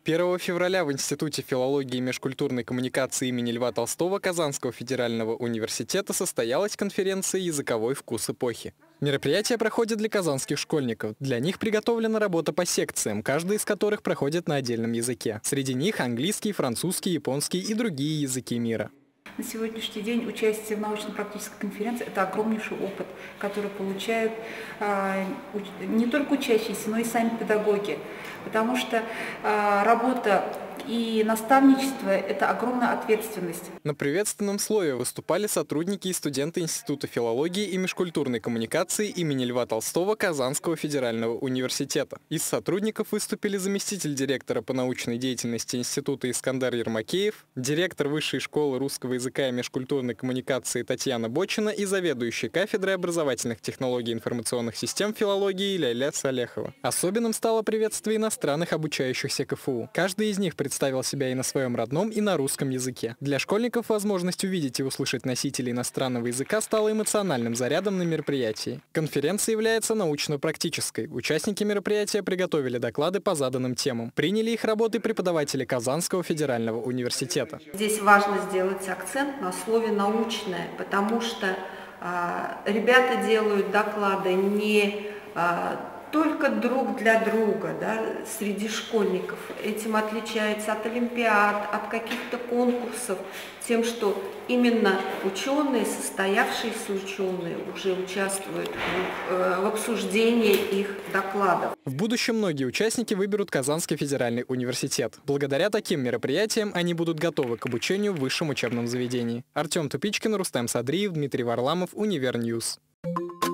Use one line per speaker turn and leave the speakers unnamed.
1 февраля в Институте филологии и межкультурной коммуникации имени Льва Толстого Казанского федерального университета состоялась конференция «Языковой вкус эпохи». Мероприятие проходит для казанских школьников. Для них приготовлена работа по секциям, каждая из которых проходит на отдельном языке. Среди них английский, французский, японский и другие языки мира.
На сегодняшний день участие в научно-практической конференции – это огромнейший опыт, который получают не только учащиеся, но и сами педагоги. Потому что работа и наставничество – это огромная ответственность.
На приветственном слове выступали сотрудники и студенты Института филологии и межкультурной коммуникации имени Льва Толстого Казанского федерального университета. Из сотрудников выступили заместитель директора по научной деятельности Института Искандар Ермакеев, директор Высшей школы русского языка и межкультурной коммуникации Татьяна Бочина и заведующий кафедрой образовательных технологий и информационных систем филологии Ляля Салехова. Особенным стало приветствие иностранных обучающихся КФУ. Каждый из них представил себя и на своем родном, и на русском языке. Для школьников возможность увидеть и услышать носителей иностранного языка стала эмоциональным зарядом на мероприятии. Конференция является научно-практической. Участники мероприятия приготовили доклады по заданным темам. Приняли их работы преподаватели Казанского федерального университета.
Здесь важно сделать акцент на слове «научное», потому что ребята делают доклады не только друг для друга, да, среди школьников. Этим отличается от олимпиад, от каких-то конкурсов, тем, что именно ученые, состоявшиеся ученые, уже участвуют в обсуждении их докладов.
В будущем многие участники выберут Казанский федеральный университет. Благодаря таким мероприятиям они будут готовы к обучению в высшем учебном заведении. Артем Тупичкин, Рустем Садриев, Дмитрий Варламов, Универньюз.